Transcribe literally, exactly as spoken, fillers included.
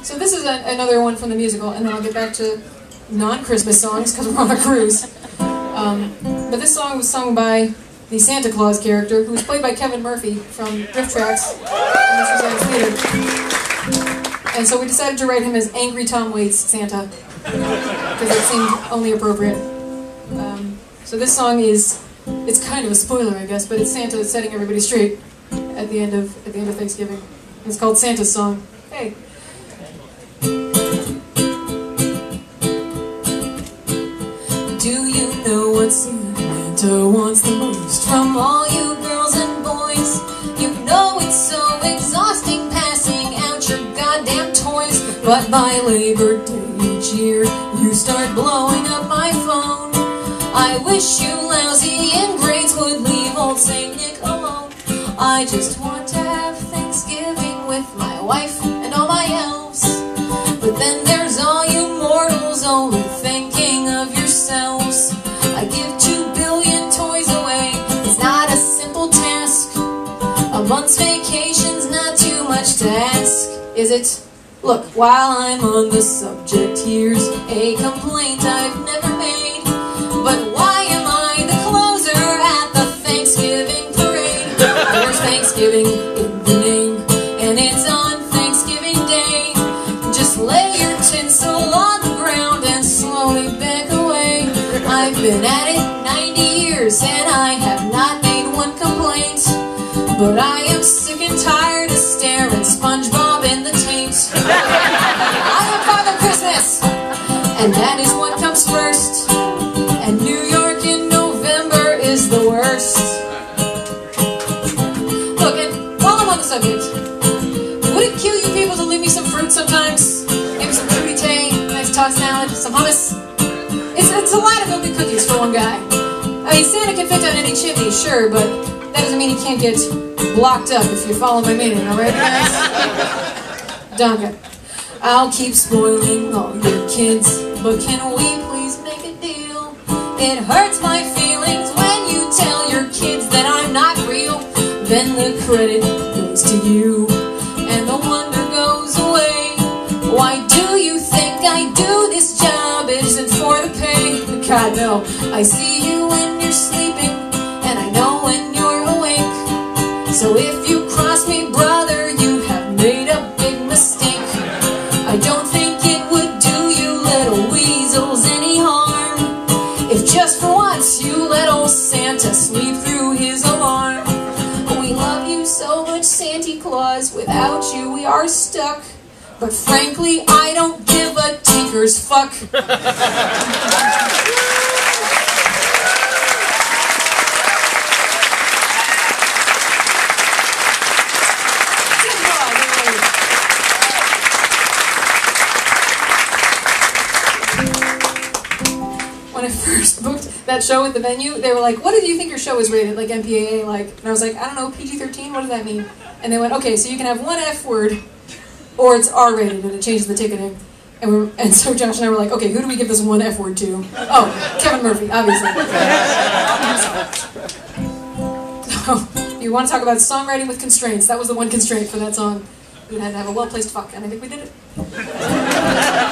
So this is a, another one from the musical, and then I'll get back to non-Christmas songs because we're on a cruise. Um, but this song was sung by the Santa Claus character, who was played by Kevin Murphy from Riff Tracks in the Suzanne Theater. And so we decided to write him as Angry Tom Waits Santa, because it seemed only appropriate. Um, so this song is, it's kind of a spoiler, I guess, but it's Santa setting everybody straight at the end of at the end of Thanksgiving. It's called Santa's Song. Hey. Do you know what Santa wants the most from all you girls and boys? You know it's so exhausting passing out your goddamn toys, but by Labor Day each year you start blowing up my phone. I wish you lousy ingrates would leave old Saint Nick alone. I just want to have Thanksgiving with my wife and all my elves, but then there's all you mortals only thinking of yourselves. I give two billion toys away, it's not a simple task. A month's vacation's not too much to ask, is it? Look, while I'm on the subject, here's a complaint I've never made. But why am I the closer at the Thanksgiving parade? There's Thanksgiving in the name, and it's on Thanksgiving Day. Just lay your tinsel on the ground and slowly back away. I've been at it ninety years and I have not made one complaint, but I am sick and tired of staring SpongeBob in the taint. I am Father Christmas, and that is what comes first. And New York in November is the worst. Look, and while I'm on the subject, would it kill you people to leave me some fruit sometimes? Maybe some crudité, nice tossed salad, some hummus? It's, it's a lot of healthy cookies for one guy. I mean, Santa can fit down any chimney, sure, but that doesn't mean he can't get blocked up, if you follow my meaning, alright guys? Duncan. I'll keep spoiling all your kids, but can we please make a deal? It hurts my feelings when you tell your kids that I'm not real. Then the credit goes to you, and the wonder goes away. Why do you think I do this job? It isn't for the pay. God, no. I see you when you're sleeping, and I know when you're awake. So if you cross me, brother, you have made a big mistake. I don't think it would do you little weasels any harm if just for once you let old Santa sleep through his alarm. We love you so much, Santa Claus. Without you, we are stuck. But frankly, I don't give a tinker's fuck. When I first booked that show at the venue, they were like, what do you think your show is rated, like M P A A, like? And I was like, I don't know, P G thirteen, what does that mean? And they went, okay, so you can have one F word, or it's R rated, and it changes the ticketing. And, we were, and so Josh and I were like, okay, who do we give this one F word to? Oh, Kevin Murphy, obviously. So, you want to talk about songwriting with constraints, that was the one constraint for that song. We had to have a well-placed fuck, and I think we did it.